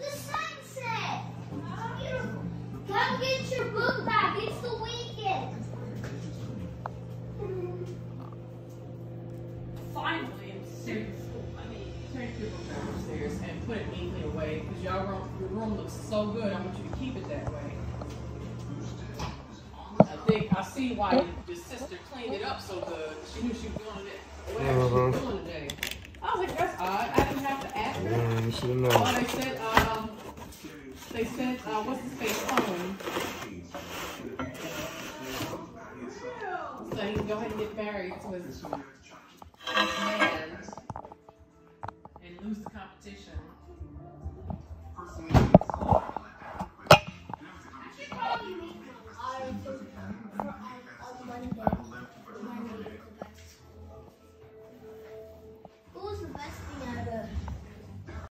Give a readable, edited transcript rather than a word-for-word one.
The sunset. Beautiful. Come get your book back. It's the weekend. Finally, take your book downstairs and put it neatly away because your room looks so good. I want you to keep it that way. I see why your sister cleaned it up so good. She knew she was doing it. Whatever she was doing today. I was like, that's odd. I didn't have to ask her. You should know. Oh, they said, what's his face home? So he can go ahead and get married to his man and lose the competition.